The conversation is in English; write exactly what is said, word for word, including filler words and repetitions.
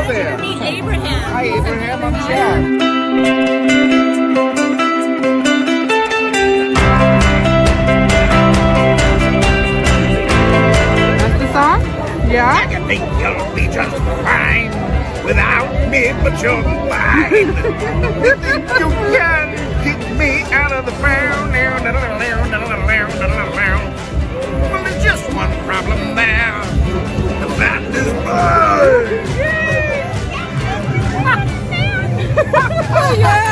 there. Meet Abraham. Hi, Abraham. I'm Chad. That's the song? Yeah? I think you'll be just fine without me, but you're mine. You can get me out of the ground. Well, there's just one problem there. That is blood. Yeah!